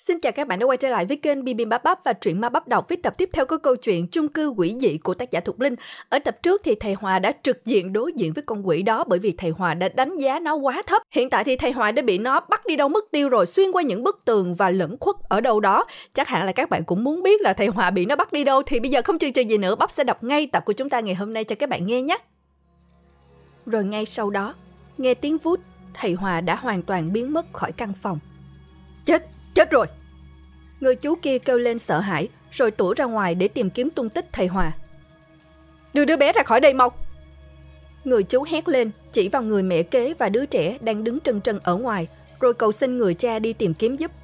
Xin chào các bạn đã quay trở lại với kênh Bibimbap và truyện Ma Bắp đọc. Với tập tiếp theo của câu chuyện chung cư quỷ dị của tác giả Thục Linh. Ở tập trước thì thầy Hòa đã trực diện đối diện với con quỷ đó bởi vì thầy Hòa đã đánh giá nó quá thấp. Hiện tại thì thầy Hòa đã bị nó bắt đi đâu mất tiêu rồi, xuyên qua những bức tường và lẫn khuất ở đâu đó. Chắc hẳn là các bạn cũng muốn biết là thầy Hòa bị nó bắt đi đâu. Thì bây giờ không chần chừ gì nữa, Bắp sẽ đọc ngay tập của chúng ta ngày hôm nay cho các bạn nghe nhé. Rồi ngay sau đó, nghe tiếng vút, thầy Hòa đã hoàn toàn biến mất khỏi căn phòng. Chết rồi! Người chú kia kêu lên sợ hãi, rồi tủa ra ngoài để tìm kiếm tung tích thầy Hòa. Đưa đứa bé ra khỏi đây mau! Người chú hét lên, chỉ vào người mẹ kế và đứa trẻ đang đứng trân trân ở ngoài, rồi cầu xin người cha đi tìm kiếm giúp.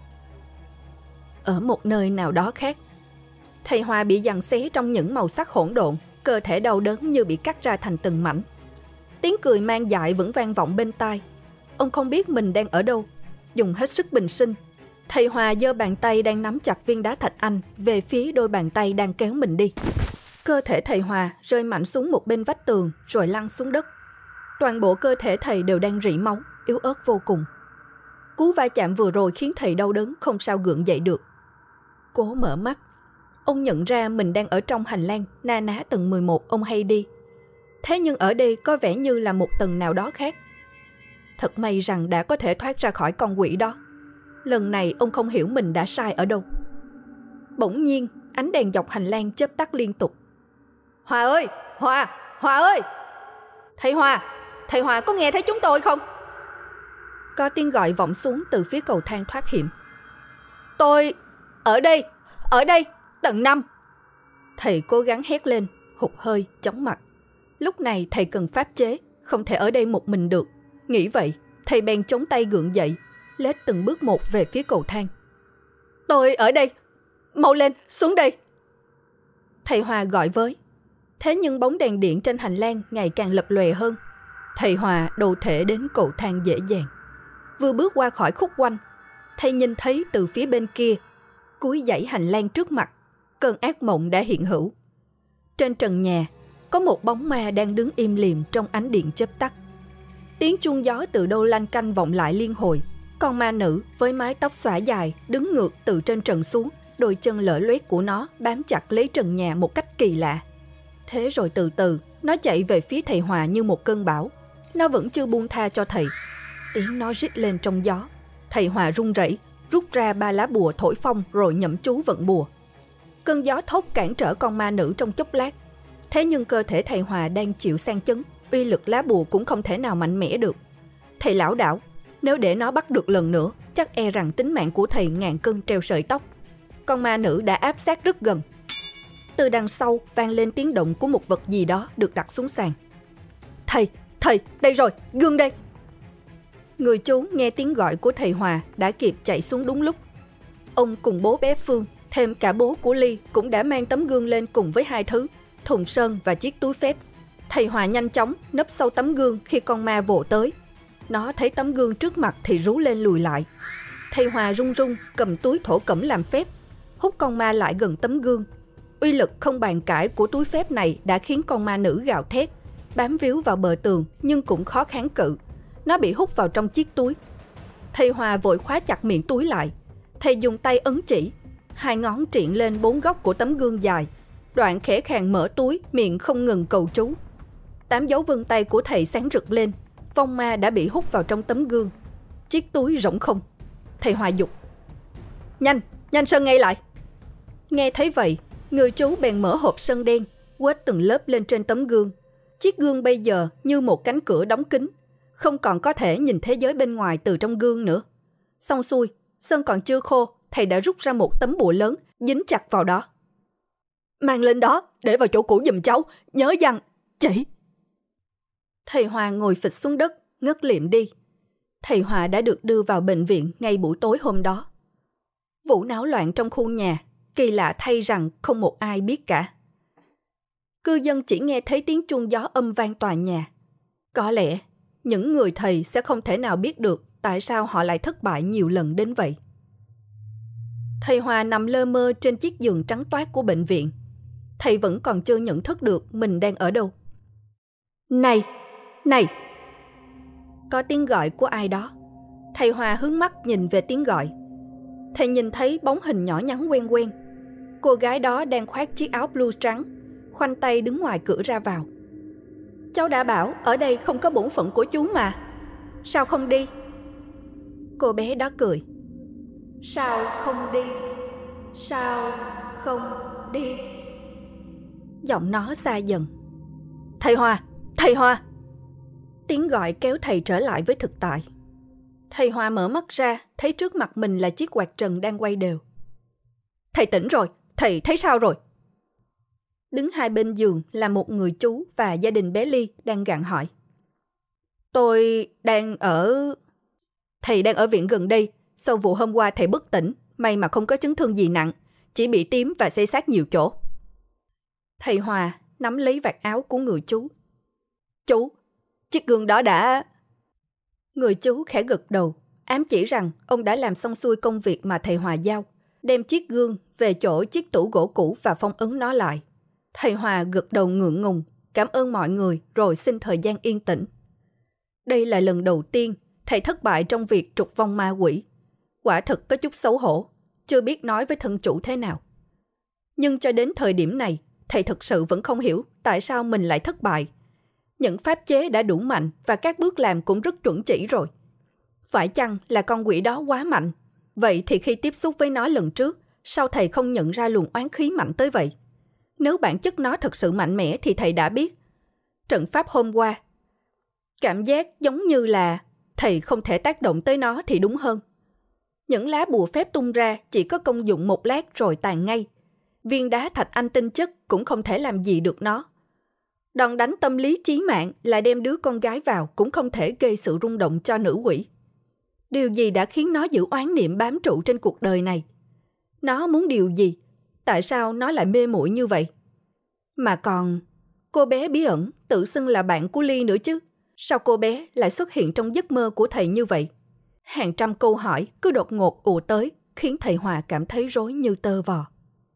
Ở một nơi nào đó khác, thầy Hòa bị giằng xé trong những màu sắc hỗn độn, cơ thể đau đớn như bị cắt ra thành từng mảnh. Tiếng cười man dại vẫn vang vọng bên tai. Ông không biết mình đang ở đâu. Dùng hết sức bình sinh, thầy Hòa giơ bàn tay đang nắm chặt viên đá thạch anh về phía đôi bàn tay đang kéo mình đi. Cơ thể thầy Hòa rơi mạnh xuống một bên vách tường rồi lăn xuống đất. Toàn bộ cơ thể thầy đều đang rỉ máu, yếu ớt vô cùng. Cú va chạm vừa rồi khiến thầy đau đớn không sao gượng dậy được. Cố mở mắt, ông nhận ra mình đang ở trong hành lang na ná tầng 11 ông hay đi. Thế nhưng ở đây có vẻ như là một tầng nào đó khác. Thật may rằng đã có thể thoát ra khỏi con quỷ đó. Lần này ông không hiểu mình đã sai ở đâu. Bỗng nhiên, ánh đèn dọc hành lang chớp tắt liên tục. Hòa ơi! Hòa ơi! Thầy Hòa có nghe thấy chúng tôi không? Có tiếng gọi vọng xuống từ phía cầu thang thoát hiểm. Tôi... ở đây, tầng 5. Thầy cố gắng hét lên, hụt hơi, chóng mặt. Lúc này thầy cần pháp chế, không thể ở đây một mình được. Nghĩ vậy, thầy bèn chống tay gượng dậy, lết từng bước một về phía cầu thang. Tôi ở đây, mau lên, xuống đây! Thầy Hòa gọi với. Thế nhưng bóng đèn điện trên hành lang ngày càng lập lòe hơn. Thầy Hòa đâu thể đến cầu thang dễ dàng. Vừa bước qua khỏi khúc quanh, thầy nhìn thấy từ phía bên kia, cuối dãy hành lang trước mặt, cơn ác mộng đã hiện hữu. Trên trần nhà, có một bóng ma đang đứng im lìm trong ánh điện chớp tắt. Tiếng chuông gió từ đâu lanh canh vọng lại liên hồi. Con ma nữ với mái tóc xõa dài đứng ngược từ trên trần xuống, đôi chân lở loét của nó bám chặt lấy trần nhà một cách kỳ lạ. Thế rồi từ từ, nó chạy về phía thầy Hòa như một cơn bão. Nó vẫn chưa buông tha cho thầy. Tiếng nó rít lên trong gió. Thầy Hòa run rẩy, rút ra 3 lá bùa thổi phong rồi nhẩm chú vận bùa. Cơn gió thốc cản trở con ma nữ trong chốc lát. Thế nhưng cơ thể thầy Hòa đang chịu sang chấn, uy lực lá bùa cũng không thể nào mạnh mẽ được. Thầy lảo đảo, nếu để nó bắt được lần nữa, chắc e rằng tính mạng của thầy ngàn cân treo sợi tóc. Con ma nữ đã áp sát rất gần. Từ đằng sau vang lên tiếng động của một vật gì đó được đặt xuống sàn. Thầy, đây rồi, gương đây! Người chú nghe tiếng gọi của thầy Hòa đã kịp chạy xuống đúng lúc. Ông cùng bố bé Phương, thêm cả bố của Ly cũng đã mang tấm gương lên cùng với 2 thứ, thùng sơn và chiếc túi phép. Thầy Hòa nhanh chóng nấp sau tấm gương khi con ma vồ tới. Nó thấy tấm gương trước mặt thì rú lên lùi lại. Thầy Hòa run run cầm túi thổ cẩm làm phép, hút con ma lại gần tấm gương. Uy lực không bàn cãi của túi phép này đã khiến con ma nữ gào thét, bám víu vào bờ tường nhưng cũng khó kháng cự. Nó bị hút vào trong chiếc túi. Thầy Hòa vội khóa chặt miệng túi lại. Thầy dùng tay ấn chỉ, 2 ngón triện lên 4 góc của tấm gương dài. Đoạn khẽ khàng mở túi, miệng không ngừng cầu chú. 8 dấu vân tay của thầy sáng rực lên. Vong ma đã bị hút vào trong tấm gương. Chiếc túi rỗng không. Thầy Hòa giục. Nhanh sơn ngay lại! Nghe thấy vậy, người chú bèn mở hộp sơn đen, quét từng lớp lên trên tấm gương. Chiếc gương bây giờ như một cánh cửa đóng kín, không còn có thể nhìn thế giới bên ngoài từ trong gương nữa. Xong xuôi, sơn còn chưa khô, thầy đã rút ra một tấm bùa lớn, dính chặt vào đó. Mang lên đó, để vào chỗ cũ giùm cháu, nhớ rằng, chị... Thầy Hòa ngồi phịch xuống đất, ngất liệm đi. Thầy Hòa đã được đưa vào bệnh viện ngay buổi tối hôm đó. Vụ náo loạn trong khu nhà, kỳ lạ thay rằng không một ai biết cả. Cư dân chỉ nghe thấy tiếng chuông gió âm vang tòa nhà. Có lẽ, những người thầy sẽ không thể nào biết được tại sao họ lại thất bại nhiều lần đến vậy. Thầy Hòa nằm lơ mơ trên chiếc giường trắng toát của bệnh viện. Thầy vẫn còn chưa nhận thức được mình đang ở đâu. Này! Có tiếng gọi của ai đó. Thầy Hòa hướng mắt nhìn về tiếng gọi. Thầy nhìn thấy bóng hình nhỏ nhắn quen quen. Cô gái đó đang khoác chiếc áo blue trắng, khoanh tay đứng ngoài cửa ra vào. Cháu đã bảo ở đây không có bổn phận của chú mà. Sao không đi? Cô bé đó cười. Sao không đi? Sao không đi? Giọng nó xa dần. Thầy Hòa! Thầy Hòa! Tiếng gọi kéo thầy trở lại với thực tại. Thầy Hòa mở mắt ra, thấy trước mặt mình là chiếc quạt trần đang quay đều. Thầy tỉnh rồi, thầy thấy sao rồi? Đứng hai bên giường là một người chú và gia đình bé Ly đang gặng hỏi. Tôi đang ở... Thầy đang ở viện gần đây. Sau vụ hôm qua thầy bất tỉnh, may mà không có chấn thương gì nặng, chỉ bị tím và xây xát nhiều chỗ. Thầy Hòa nắm lấy vạt áo của người chú. Chú, chiếc gương đó đã... Người chú khẽ gật đầu, ám chỉ rằng ông đã làm xong xuôi công việc mà thầy Hòa giao, đem chiếc gương về chỗ chiếc tủ gỗ cũ và phong ấn nó lại. Thầy Hòa gật đầu ngượng ngùng, cảm ơn mọi người rồi xin thời gian yên tĩnh. Đây là lần đầu tiên thầy thất bại trong việc trục vong ma quỷ. Quả thật có chút xấu hổ, chưa biết nói với thân chủ thế nào. Nhưng cho đến thời điểm này, thầy thực sự vẫn không hiểu tại sao mình lại thất bại. Những pháp chế đã đủ mạnh và các bước làm cũng rất chuẩn chỉ rồi. Phải chăng là con quỷ đó quá mạnh? Vậy thì khi tiếp xúc với nó lần trước, sao thầy không nhận ra luồng oán khí mạnh tới vậy? Nếu bản chất nó thật sự mạnh mẽ thì thầy đã biết. Trận pháp hôm qua, cảm giác giống như là thầy không thể tác động tới nó thì đúng hơn. Những lá bùa phép tung ra chỉ có công dụng một lát rồi tàn ngay. Viên đá thạch anh tinh chất cũng không thể làm gì được nó. Đòn đánh tâm lý chí mạng là đem đứa con gái vào cũng không thể gây sự rung động cho nữ quỷ. Điều gì đã khiến nó giữ oán niệm bám trụ trên cuộc đời này? Nó muốn điều gì? Tại sao nó lại mê muội như vậy? Mà còn, cô bé bí ẩn tự xưng là bạn của Ly nữa chứ. Sao cô bé lại xuất hiện trong giấc mơ của thầy như vậy? Hàng trăm câu hỏi cứ đột ngột ùa tới, khiến thầy Hòa cảm thấy rối như tơ vò.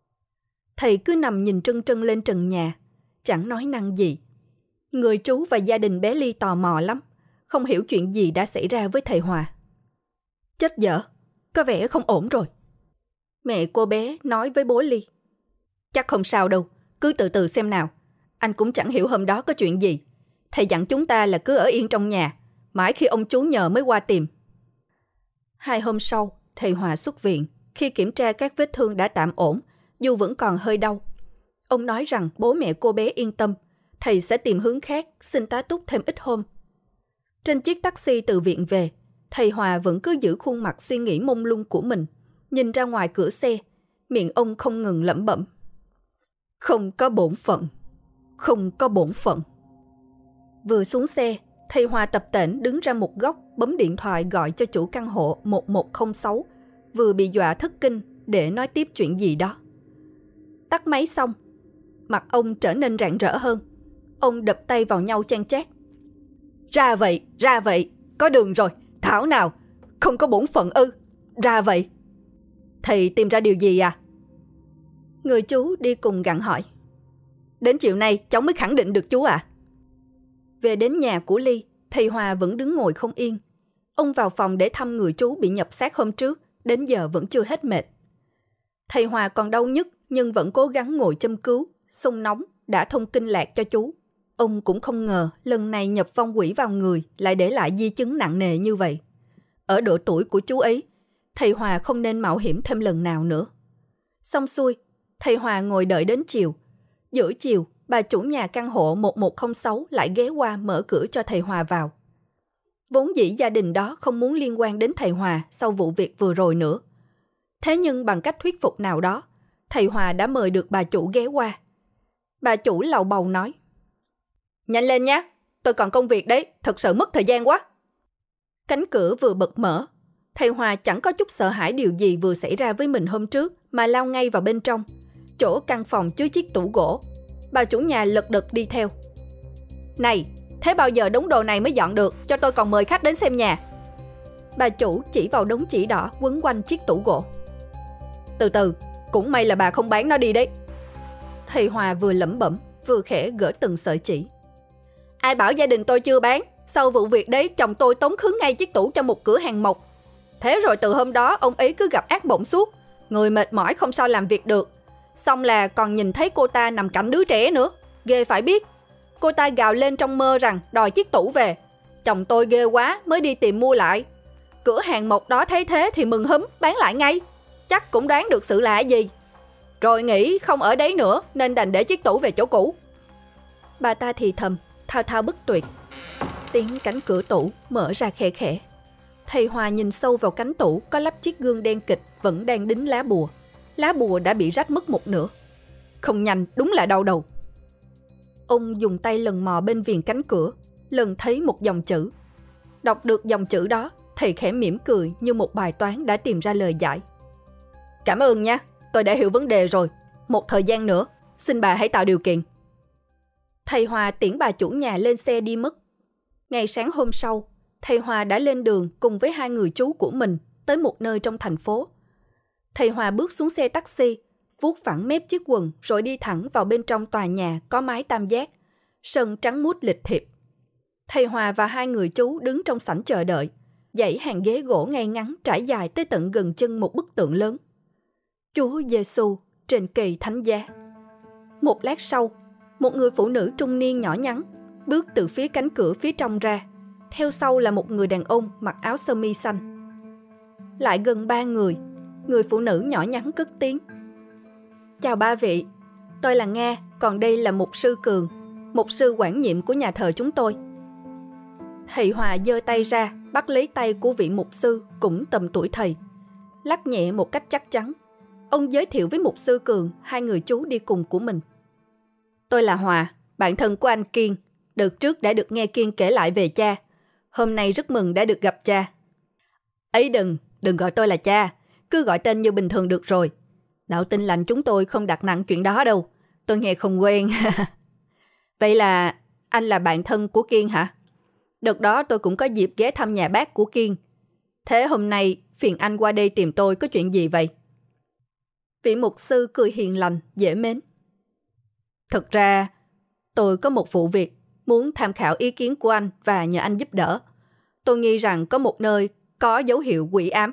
Thầy cứ nằm nhìn trân trân lên trần nhà, chẳng nói năng gì. Người chú và gia đình bé Ly tò mò lắm, không hiểu chuyện gì đã xảy ra với thầy Hòa. Chết dở, có vẻ không ổn rồi. Mẹ cô bé nói với bố Ly. Chắc không sao đâu, cứ từ từ xem nào. Anh cũng chẳng hiểu hôm đó có chuyện gì. Thầy dặn chúng ta là cứ ở yên trong nhà, mãi khi ông chú nhờ mới qua tìm. 2 hôm sau, thầy Hòa xuất viện. Khi kiểm tra các vết thương đã tạm ổn, dù vẫn còn hơi đau. Ông nói rằng bố mẹ cô bé yên tâm, thầy sẽ tìm hướng khác, xin tá túc thêm ít hôm. Trên chiếc taxi từ viện về, thầy Hòa vẫn cứ giữ khuôn mặt suy nghĩ mông lung của mình, nhìn ra ngoài cửa xe, miệng ông không ngừng lẩm bẩm. Không có bổn phận, không có bổn phận. Vừa xuống xe, thầy Hòa tập tễnh đứng ra một góc bấm điện thoại gọi cho chủ căn hộ 1106, vừa bị dọa thất kinh để nói tiếp chuyện gì đó. Tắt máy xong, mặt ông trở nên rạng rỡ hơn. Ông đập tay vào nhau chan chát. Ra vậy, có đường rồi, thảo nào, không có bổn phận ư, ra vậy. Thầy tìm ra điều gì à? Người chú đi cùng gặng hỏi. Đến chiều nay cháu mới khẳng định được chú ạ. Về đến nhà của Ly, thầy Hòa vẫn đứng ngồi không yên. Ông vào phòng để thăm người chú bị nhập xác hôm trước, đến giờ vẫn chưa hết mệt. Thầy Hòa còn đau nhức nhưng vẫn cố gắng ngồi châm cứu, xông nóng đã thông kinh lạc cho chú. Ông cũng không ngờ lần này nhập vong quỷ vào người lại để lại di chứng nặng nề như vậy. Ở độ tuổi của chú ấy, thầy Hòa không nên mạo hiểm thêm lần nào nữa. Xong xuôi, thầy Hòa ngồi đợi đến chiều. Giữa chiều, bà chủ nhà căn hộ 1106 lại ghé qua mở cửa cho thầy Hòa vào. Vốn dĩ gia đình đó không muốn liên quan đến thầy Hòa sau vụ việc vừa rồi nữa. Thế nhưng bằng cách thuyết phục nào đó, thầy Hòa đã mời được bà chủ ghé qua. Bà chủ lầu bầu nói. Nhanh lên nhé, tôi còn công việc đấy, thật sự mất thời gian quá. Cánh cửa vừa bật mở, thầy Hòa chẳng có chút sợ hãi điều gì vừa xảy ra với mình hôm trước mà lao ngay vào bên trong. Chỗ căn phòng chứa chiếc tủ gỗ. Bà chủ nhà lật đật đi theo. Này, thế bao giờ đống đồ này mới dọn được, cho tôi còn mời khách đến xem nhà. Bà chủ chỉ vào đống chỉ đỏ quấn quanh chiếc tủ gỗ. Từ từ, cũng may là bà không bán nó đi đấy. Thầy Hòa vừa lẩm bẩm, vừa khẽ gỡ từng sợi chỉ. Ai bảo gia đình tôi chưa bán? Sau vụ việc đấy, chồng tôi tống khứ ngay chiếc tủ cho một cửa hàng mộc. Thế rồi từ hôm đó ông ấy cứ gặp ác mộng suốt, người mệt mỏi không sao làm việc được. Xong là còn nhìn thấy cô ta nằm cạnh đứa trẻ nữa, ghê phải biết. Cô ta gào lên trong mơ rằng đòi chiếc tủ về. Chồng tôi ghê quá mới đi tìm mua lại. Cửa hàng mộc đó thấy thế thì mừng húm bán lại ngay. Chắc cũng đoán được sự lạ gì. Rồi nghĩ không ở đấy nữa nên đành để chiếc tủ về chỗ cũ. Bà ta thì thầm, thao thao bất tuyệt. Tiếng cánh cửa tủ mở ra khe khẽ. Thầy Hòa nhìn sâu vào cánh tủ có lắp chiếc gương đen kịch vẫn đang đính lá bùa. Lá bùa đã bị rách mất một nửa. Không nhanh, đúng là đau đầu. Ông dùng tay lần mò bên viền cánh cửa, lần thấy một dòng chữ. Đọc được dòng chữ đó, thầy khẽ mỉm cười như một bài toán đã tìm ra lời giải. Cảm ơn nha, tôi đã hiểu vấn đề rồi. Một thời gian nữa, xin bà hãy tạo điều kiện. Thầy Hòa tiễn bà chủ nhà lên xe đi mất. Ngày sáng hôm sau, thầy Hòa đã lên đường cùng với 2 người chú của mình tới một nơi trong thành phố. Thầy Hòa bước xuống xe taxi, vuốt phẳng mép chiếc quần rồi đi thẳng vào bên trong tòa nhà có mái tam giác, sân trắng muốt lịch thiệp. Thầy Hòa và 2 người chú đứng trong sảnh chờ đợi, dãy hàng ghế gỗ ngay ngắn trải dài tới tận gần chân một bức tượng lớn. Chúa Giêsu trên cây thánh giá. Một lát sau, một người phụ nữ trung niên nhỏ nhắn bước từ phía cánh cửa phía trong ra. Theo sau là một người đàn ông mặc áo sơ mi xanh. Lại gần 3 người, người phụ nữ nhỏ nhắn cất tiếng. Chào ba vị, tôi là Nga, còn đây là mục sư Cường, mục sư quản nhiệm của nhà thờ chúng tôi. Thầy Hòa giơ tay ra, bắt lấy tay của vị mục sư cũng tầm tuổi thầy. Lắc nhẹ một cách chắc chắn. Ông giới thiệu với mục sư Cường 2 người chú đi cùng của mình. Tôi là Hòa, bạn thân của anh Kiên. Đợt trước đã được nghe Kiên kể lại về cha. Hôm nay rất mừng đã được gặp cha. Ấy đừng gọi tôi là cha, cứ gọi tên như bình thường được rồi. Đạo Tin Lành chúng tôi không đặt nặng chuyện đó đâu, tôi nghe không quen. Vậy là anh là bạn thân của Kiên hả? Đợt đó tôi cũng có dịp ghé thăm nhà bác của Kiên. Thế hôm nay phiền anh qua đây tìm tôi có chuyện gì vậy? Vị mục sư cười hiền lành, dễ mến. Thực ra, tôi có một vụ việc muốn tham khảo ý kiến của anh và nhờ anh giúp đỡ. Tôi nghi rằng có một nơi có dấu hiệu quỷ ám.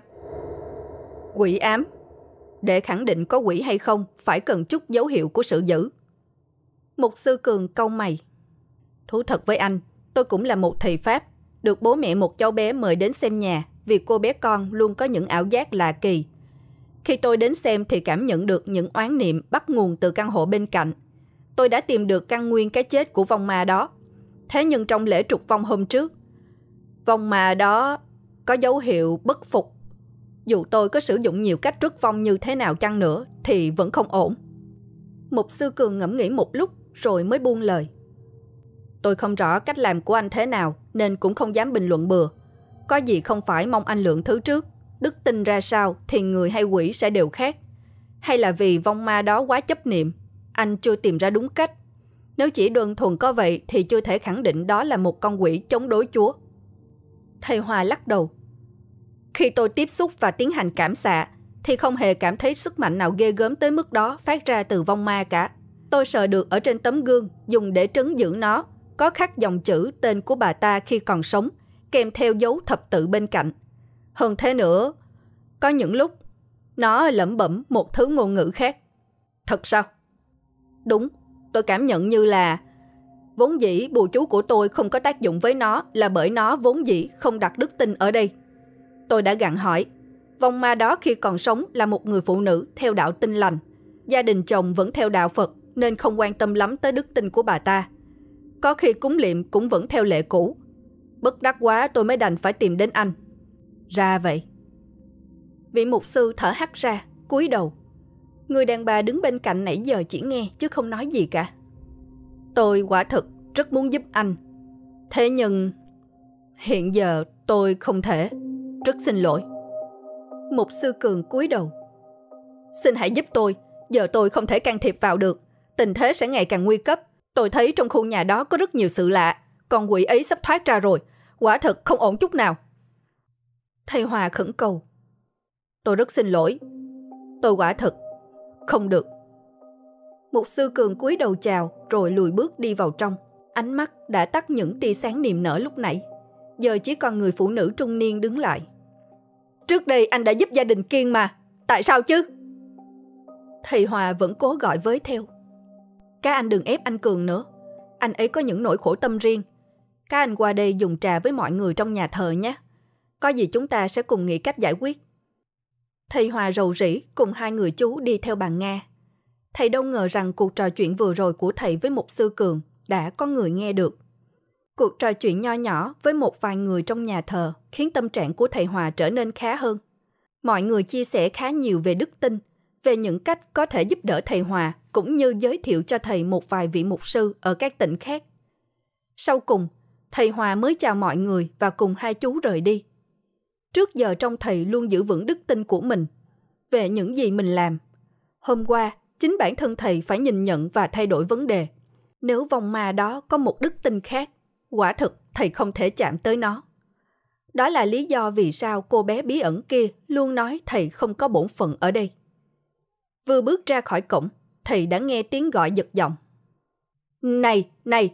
Quỷ ám? Để khẳng định có quỷ hay không, phải cần chút dấu hiệu của sự dữ. Mục sư Cường cau mày. Thú thật với anh, tôi cũng là một thầy Pháp, được bố mẹ một cháu bé mời đến xem nhà vì cô bé con luôn có những ảo giác lạ kỳ. Khi tôi đến xem thì cảm nhận được những oán niệm bắt nguồn từ căn hộ bên cạnh. Tôi đã tìm được căn nguyên cái chết của vong ma đó. Thế nhưng trong lễ trục vong hôm trước, vong ma đó có dấu hiệu bất phục. Dù tôi có sử dụng nhiều cách trút vong như thế nào chăng nữa thì vẫn không ổn. Mục sư Cường ngẫm nghĩ một lúc rồi mới buông lời. Tôi không rõ cách làm của anh thế nào nên cũng không dám bình luận bừa. Có gì không phải mong anh lượng thứ trước. Đức tin ra sao thì người hay quỷ sẽ đều khác. Hay là vì vong ma đó quá chấp niệm, anh chưa tìm ra đúng cách. Nếu chỉ đơn thuần có vậy thì chưa thể khẳng định đó là một con quỷ chống đối Chúa. Thầy Hòa lắc đầu. Khi tôi tiếp xúc và tiến hành cảm xạ thì không hề cảm thấy sức mạnh nào ghê gớm tới mức đó phát ra từ vong ma cả. Tôi sờ được ở trên tấm gương dùng để trấn giữ nó, có khắc dòng chữ tên của bà ta khi còn sống, kèm theo dấu thập tự bên cạnh. Hơn thế nữa, có những lúc nó lẩm bẩm một thứ ngôn ngữ khác. Thật sao? Đúng, tôi cảm nhận như là vốn dĩ bùa chú của tôi không có tác dụng với nó là bởi nó vốn dĩ không đặt đức tin ở đây. Tôi đã gặng hỏi, vong ma đó khi còn sống là một người phụ nữ theo đạo Tin Lành. Gia đình chồng vẫn theo đạo Phật nên không quan tâm lắm tới đức tin của bà ta. Có khi cúng liệm cũng vẫn theo lệ cũ. Bất đắc quá tôi mới đành phải tìm đến anh. Ra vậy. Vị mục sư thở hắt ra, cúi đầu. Người đàn bà đứng bên cạnh nãy giờ chỉ nghe chứ không nói gì cả. Tôi quả thực rất muốn giúp anh. Thế nhưng hiện giờ tôi không thể. Rất xin lỗi. Mục sư Cường cúi đầu. Xin hãy giúp tôi. Giờ tôi không thể can thiệp vào được. Tình thế sẽ ngày càng nguy cấp. Tôi thấy trong khu nhà đó có rất nhiều sự lạ. Con quỷ ấy sắp thoát ra rồi. Quả thật không ổn chút nào. Thầy Hòa khẩn cầu. Tôi rất xin lỗi. Tôi quả thật không được. Mục sư Cường cúi đầu chào rồi lùi bước đi vào trong. Ánh mắt đã tắt những tia sáng niềm nở lúc nãy. Giờ chỉ còn người phụ nữ trung niên đứng lại. Trước đây anh đã giúp gia đình Kiên mà, tại sao chứ? Thầy Hòa vẫn cố gọi với theo. Các anh đừng ép anh Cường nữa, anh ấy có những nỗi khổ tâm riêng. Các anh qua đây dùng trà với mọi người trong nhà thờ nhé. Có gì chúng ta sẽ cùng nghĩ cách giải quyết. Thầy Hòa rầu rĩ cùng hai người chú đi theo bà Nga. Thầy đâu ngờ rằng cuộc trò chuyện vừa rồi của thầy với mục sư Cường đã có người nghe được. Cuộc trò chuyện nho nhỏ với một vài người trong nhà thờ khiến tâm trạng của thầy Hòa trở nên khá hơn. Mọi người chia sẻ khá nhiều về đức tin, về những cách có thể giúp đỡ thầy Hòa, cũng như giới thiệu cho thầy một vài vị mục sư ở các tỉnh khác. Sau cùng, thầy Hòa mới chào mọi người và cùng hai chú rời đi. Trước giờ trong thầy luôn giữ vững đức tin của mình, về những gì mình làm. Hôm qua, chính bản thân thầy phải nhìn nhận và thay đổi vấn đề. Nếu vong ma đó có một đức tin khác, quả thực thầy không thể chạm tới nó. Đó là lý do vì sao cô bé bí ẩn kia luôn nói thầy không có bổn phận ở đây. Vừa bước ra khỏi cổng, thầy đã nghe tiếng gọi giật giọng. Này,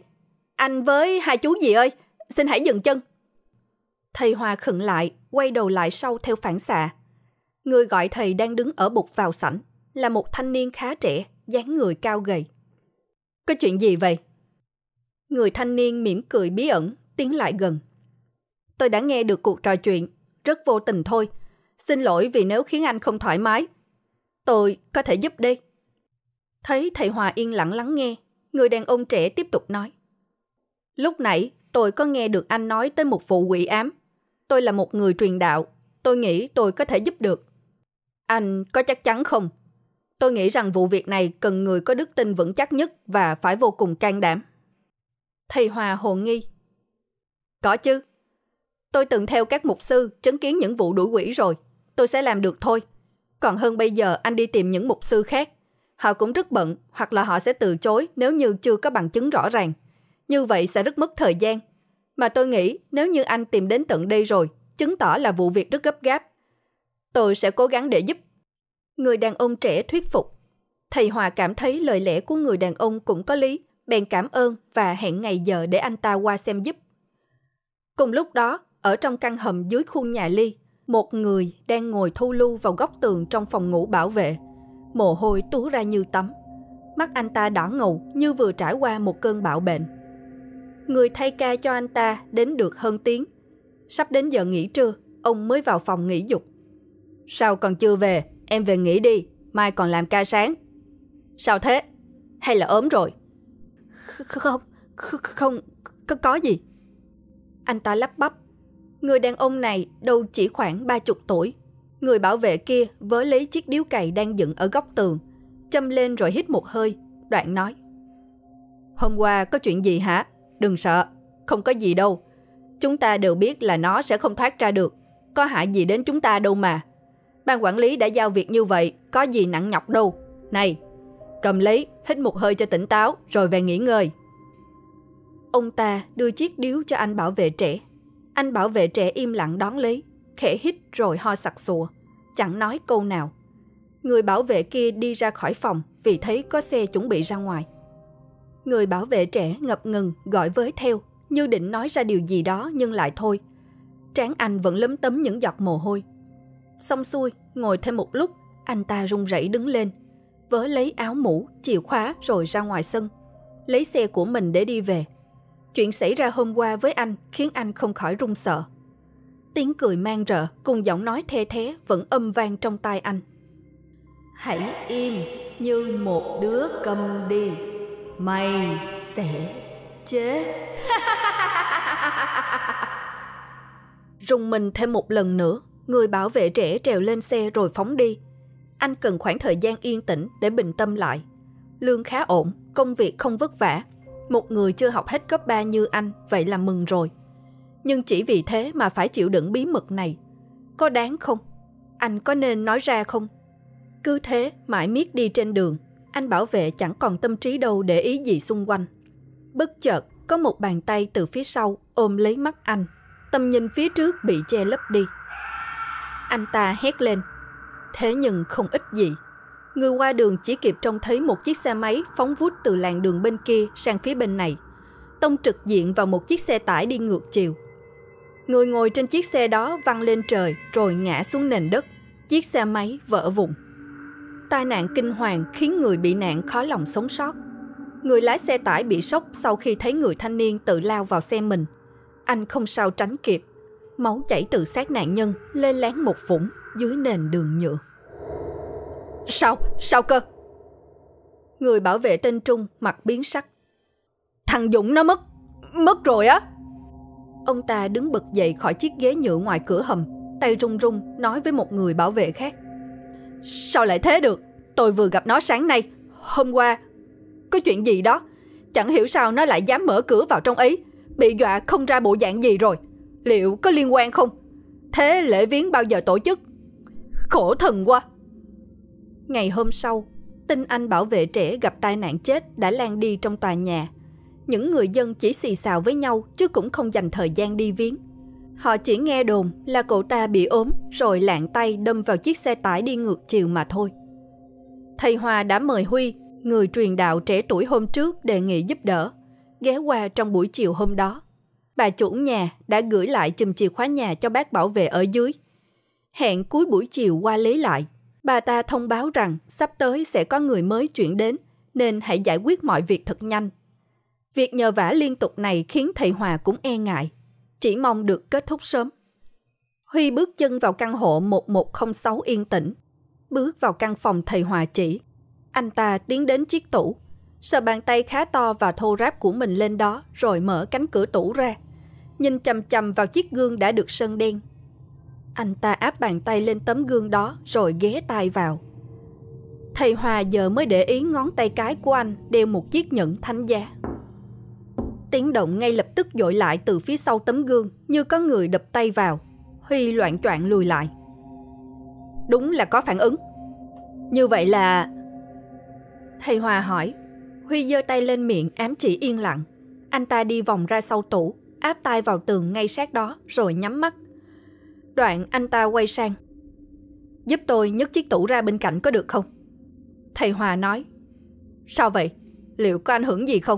anh với hai chú gì ơi, xin hãy dừng chân. Thầy Hòa khựng lại, quay đầu lại sau theo phản xạ. Người gọi thầy đang đứng ở bục vào sảnh, là một thanh niên khá trẻ, dáng người cao gầy. Có chuyện gì vậy? Người thanh niên mỉm cười bí ẩn, tiến lại gần. Tôi đã nghe được cuộc trò chuyện, rất vô tình thôi. Xin lỗi vì nếu khiến anh không thoải mái. Tôi có thể giúp đây. Thấy thầy Hòa yên lặng lắng nghe, người đàn ông trẻ tiếp tục nói. Lúc nãy tôi có nghe được anh nói tới một vụ quỷ ám. Tôi là một người truyền đạo, tôi nghĩ tôi có thể giúp được. Anh có chắc chắn không? Tôi nghĩ rằng vụ việc này cần người có đức tin vững chắc nhất và phải vô cùng can đảm. Thầy Hòa hồ nghi. Có chứ. Tôi từng theo các mục sư chứng kiến những vụ đuổi quỷ rồi. Tôi sẽ làm được thôi. Còn hơn bây giờ anh đi tìm những mục sư khác. Họ cũng rất bận, hoặc là họ sẽ từ chối nếu như chưa có bằng chứng rõ ràng. Như vậy sẽ rất mất thời gian. Mà tôi nghĩ nếu như anh tìm đến tận đây rồi, chứng tỏ là vụ việc rất gấp gáp. Tôi sẽ cố gắng để giúp. Người đàn ông trẻ thuyết phục. Thầy Hòa cảm thấy lời lẽ của người đàn ông cũng có lý, bèn cảm ơn và hẹn ngày giờ để anh ta qua xem giúp. Cùng lúc đó, ở trong căn hầm dưới khu nhà Ly, một người đang ngồi thu lưu vào góc tường trong phòng ngủ bảo vệ. Mồ hôi túa ra như tắm. Mắt anh ta đỏ ngầu như vừa trải qua một cơn bạo bệnh. Người thay ca cho anh ta đến được hơn tiếng. Sắp đến giờ nghỉ trưa, ông mới vào phòng nghỉ dục. Sao còn chưa về? Em về nghỉ đi, mai còn làm ca sáng. Sao thế? Hay là ốm rồi? Không có gì. Anh ta lắp bắp. Người đàn ông này đâu chỉ khoảng 30 tuổi. Người bảo vệ kia vớ lấy chiếc điếu cày đang dựng ở góc tường, châm lên rồi hít một hơi, đoạn nói. Hôm qua có chuyện gì hả? Đừng sợ, không có gì đâu. Chúng ta đều biết là nó sẽ không thoát ra được. Có hại gì đến chúng ta đâu mà. Ban quản lý đã giao việc như vậy, có gì nặng nhọc đâu. Này, cầm lấy, hít một hơi cho tỉnh táo, rồi về nghỉ ngơi. Ông ta đưa chiếc điếu cho anh bảo vệ trẻ. Anh bảo vệ trẻ im lặng đón lấy, khẽ hít rồi ho sặc sụa, chẳng nói câu nào. Người bảo vệ kia đi ra khỏi phòng vì thấy có xe chuẩn bị ra ngoài. Người bảo vệ trẻ ngập ngừng gọi với theo, như định nói ra điều gì đó nhưng lại thôi. Trán anh vẫn lấm tấm những giọt mồ hôi. Xong xuôi, ngồi thêm một lúc, anh ta run rẩy đứng lên, vớ lấy áo mũ, chìa khóa rồi ra ngoài sân, lấy xe của mình để đi về. Chuyện xảy ra hôm qua với anh khiến anh không khỏi run sợ. Tiếng cười man rợ cùng giọng nói the thé vẫn âm vang trong tai anh. Hãy im như một đứa câm đi, mày sẽ chết. Rùng mình thêm một lần nữa, người bảo vệ trẻ trèo lên xe rồi phóng đi. Anh cần khoảng thời gian yên tĩnh để bình tâm lại. Lương khá ổn, công việc không vất vả. Một người chưa học hết cấp 3 như anh, vậy là mừng rồi. Nhưng chỉ vì thế mà phải chịu đựng bí mật này. Có đáng không? Anh có nên nói ra không? Cứ thế, mãi miết đi trên đường, anh bảo vệ chẳng còn tâm trí đâu để ý gì xung quanh. Bất chợt, có một bàn tay từ phía sau ôm lấy mắt anh. Tầm nhìn phía trước bị che lấp đi. Anh ta hét lên. Thế nhưng không ích gì. Người qua đường chỉ kịp trông thấy một chiếc xe máy phóng vút từ làn đường bên kia sang phía bên này, tông trực diện vào một chiếc xe tải đi ngược chiều. Người ngồi trên chiếc xe đó văng lên trời rồi ngã xuống nền đất. Chiếc xe máy vỡ vụn. Tai nạn kinh hoàng khiến người bị nạn khó lòng sống sót. Người lái xe tải bị sốc sau khi thấy người thanh niên tự lao vào xe mình. Anh không sao tránh kịp. Máu chảy từ xác nạn nhân lên láng một vũng dưới nền đường nhựa. Sao cơ? Người bảo vệ tên Trung mặt biến sắc. Thằng Dũng nó mất rồi á. Ông ta đứng bật dậy khỏi chiếc ghế nhựa ngoài cửa hầm, tay run run nói với một người bảo vệ khác. Sao lại thế được? Tôi vừa gặp nó sáng nay. Hôm qua có chuyện gì đó. Chẳng hiểu sao nó lại dám mở cửa vào trong ấy. Bị dọa không ra bộ dạng gì rồi. Liệu có liên quan không? Thế lễ viếng bao giờ tổ chức? Khổ thần quá. Ngày hôm sau, tin anh bảo vệ trẻ gặp tai nạn chết đã lan đi trong tòa nhà. Những người dân chỉ xì xào với nhau chứ cũng không dành thời gian đi viếng. Họ chỉ nghe đồn là cậu ta bị ốm rồi lạng tay đâm vào chiếc xe tải đi ngược chiều mà thôi. Thầy Hòa đã mời Huy, người truyền đạo trẻ tuổi hôm trước, đề nghị giúp đỡ, ghé qua trong buổi chiều hôm đó. Bà chủ nhà đã gửi lại chùm chìa khóa nhà cho bác bảo vệ ở dưới. Hẹn cuối buổi chiều qua lấy lại. Bà ta thông báo rằng sắp tới sẽ có người mới chuyển đến, nên hãy giải quyết mọi việc thật nhanh. Việc nhờ vả liên tục này khiến thầy Hòa cũng e ngại, chỉ mong được kết thúc sớm. Huy bước chân vào căn hộ 1106 yên tĩnh. Bước vào căn phòng thầy Hòa chỉ. Anh ta tiến đến chiếc tủ, sờ bàn tay khá to và thô ráp của mình lên đó rồi mở cánh cửa tủ ra, nhìn chằm chằm vào chiếc gương đã được sơn đen. Anh ta áp bàn tay lên tấm gương đó rồi ghé tai vào. Thầy Hòa giờ mới để ý ngón tay cái của anh đeo một chiếc nhẫn thánh giá. Tiếng động ngay lập tức dội lại từ phía sau tấm gương như có người đập tay vào. Huy loạng choạng lùi lại. Đúng là có phản ứng. Như vậy là... Thầy Hòa hỏi. Huy giơ tay lên miệng ám chỉ yên lặng. Anh ta đi vòng ra sau tủ, áp tai vào tường ngay sát đó rồi nhắm mắt. Đoạn anh ta quay sang. Giúp tôi nhấc chiếc tủ ra bên cạnh có được không? Thầy Hòa nói. Sao vậy? Liệu có ảnh hưởng gì không?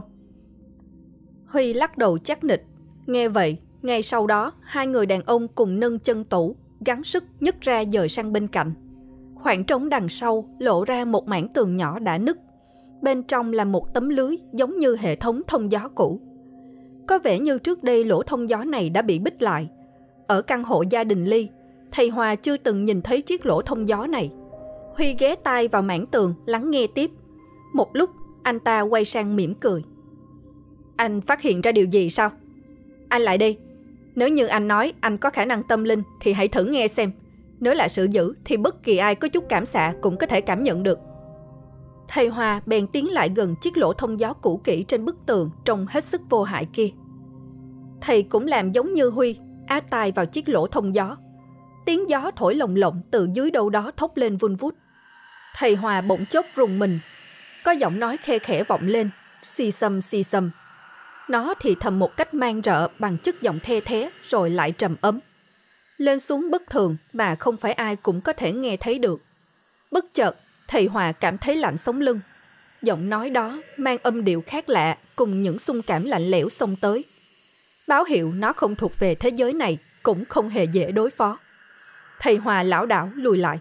Huy lắc đầu chắc nịch. Nghe vậy, ngay sau đó hai người đàn ông cùng nâng chân tủ, gắng sức nhấc ra dời sang bên cạnh. Khoảng trống đằng sau lộ ra một mảng tường nhỏ đã nứt. Bên trong là một tấm lưới giống như hệ thống thông gió cũ. Có vẻ như trước đây lỗ thông gió này đã bị bít lại. Ở căn hộ gia đình Ly, thầy Hòa chưa từng nhìn thấy chiếc lỗ thông gió này. Huy ghé tai vào mảng tường lắng nghe tiếp. Một lúc anh ta quay sang mỉm cười. Anh phát hiện ra điều gì sao? Anh lại đi. Nếu như anh nói anh có khả năng tâm linh thì hãy thử nghe xem. Nếu là sự dữ thì bất kỳ ai có chút cảm xạ cũng có thể cảm nhận được. Thầy Hòa bèn tiến lại gần chiếc lỗ thông gió cũ kỹ trên bức tường trông hết sức vô hại kia. Thầy cũng làm giống như Huy, áp tai vào chiếc lỗ thông gió. Tiếng gió thổi lồng lộng từ dưới đâu đó thốc lên vun vút. Thầy Hòa bỗng chốc rùng mình. Có giọng nói khe khẽ vọng lên, xì xầm. Nó thì thầm một cách man rợ bằng chất giọng the thé rồi lại trầm ấm. Lên xuống bất thường mà không phải ai cũng có thể nghe thấy được. Bất chợt, thầy Hòa cảm thấy lạnh sống lưng. Giọng nói đó mang âm điệu khác lạ cùng những xung cảm lạnh lẽo xông tới. Báo hiệu nó không thuộc về thế giới này, cũng không hề dễ đối phó. Thầy Hòa lảo đảo lùi lại.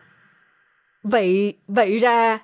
Vậy ra...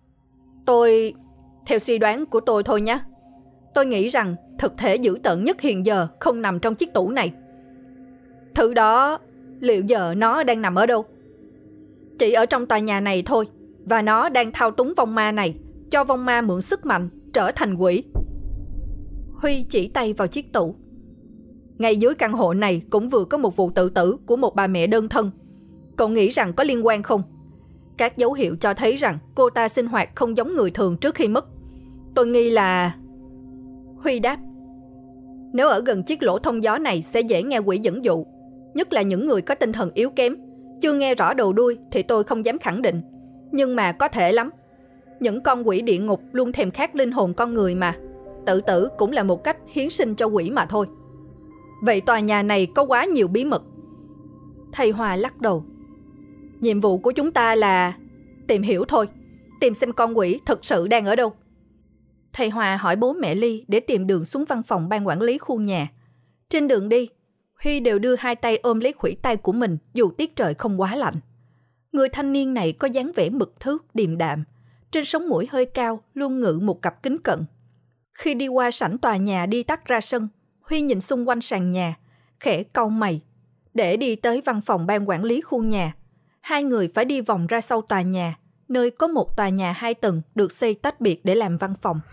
Theo suy đoán của tôi thôi nhé. Tôi nghĩ rằng thực thể dữ tợn nhất hiện giờ không nằm trong chiếc tủ này. Thứ đó, liệu giờ nó đang nằm ở đâu? Chỉ ở trong tòa nhà này thôi. Và nó đang thao túng vong ma này, cho vong ma mượn sức mạnh, trở thành quỷ. Huy chỉ tay vào chiếc tủ. Ngay dưới căn hộ này cũng vừa có một vụ tự tử của một bà mẹ đơn thân. Cậu nghĩ rằng có liên quan không? Các dấu hiệu cho thấy rằng cô ta sinh hoạt không giống người thường trước khi mất. Tôi nghi là... Huy đáp. Nếu ở gần chiếc lỗ thông gió này sẽ dễ nghe quỷ dẫn dụ. Nhất là những người có tinh thần yếu kém. Chưa nghe rõ đầu đuôi thì tôi không dám khẳng định. Nhưng mà có thể lắm. Những con quỷ địa ngục luôn thèm khát linh hồn con người mà. Tự tử cũng là một cách hiến sinh cho quỷ mà thôi. Vậy tòa nhà này có quá nhiều bí mật. Thầy Hòa lắc đầu. Nhiệm vụ của chúng ta là tìm hiểu thôi. Tìm xem con quỷ thực sự đang ở đâu. Thầy Hòa hỏi bố mẹ Ly để tìm đường xuống văn phòng ban quản lý khu nhà. Trên đường đi, Huy đều đưa hai tay ôm lấy khuỷu tay của mình dù tiết trời không quá lạnh. Người thanh niên này có dáng vẻ mực thước, điềm đạm. Trên sống mũi hơi cao, luôn ngự một cặp kính cận. Khi đi qua sảnh tòa nhà đi tắt ra sân, Huy nhìn xung quanh sàn nhà, khẽ cau mày. Để đi tới văn phòng ban quản lý khu nhà, hai người phải đi vòng ra sau tòa nhà, nơi có một tòa nhà 2 tầng được xây tách biệt để làm văn phòng.